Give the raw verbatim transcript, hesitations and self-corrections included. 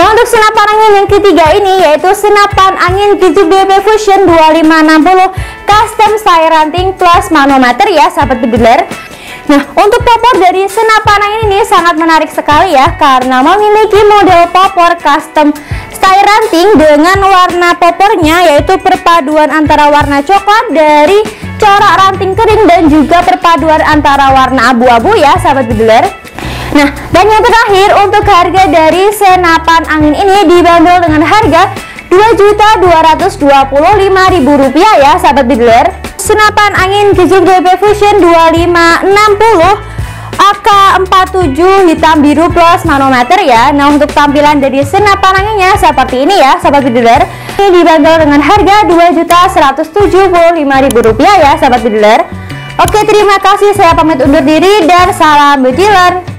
Nah, untuk senapan angin yang ketiga ini yaitu senapan angin Kijik D P Fusion dua lima enam nol custom style ranting plus manometer ya sahabat bediler. Nah, untuk popor dari senapan angin ini sangat menarik sekali ya, karena memiliki model popor custom style ranting dengan warna popornya yaitu perpaduan antara warna coklat dari corak ranting kering dan juga perpaduan antara warna abu-abu ya sahabat bediler. Nah, dan yang terakhir untuk harga dari senapan angin ini dibanderol dengan harga dua juta dua ratus dua puluh lima ribu rupiah ya sahabat bediler. Senapan angin Kijik D P Fusion dua lima enam nol A K empat tujuh hitam biru plus manometer ya. Nah, untuk tampilan dari senapan anginnya seperti ini ya sahabat bediler. Ini dibanderol dengan harga dua juta seratus tujuh puluh lima ribu rupiah ya sahabat bediler. Oke, terima kasih, saya pamit undur diri dan salam bediler.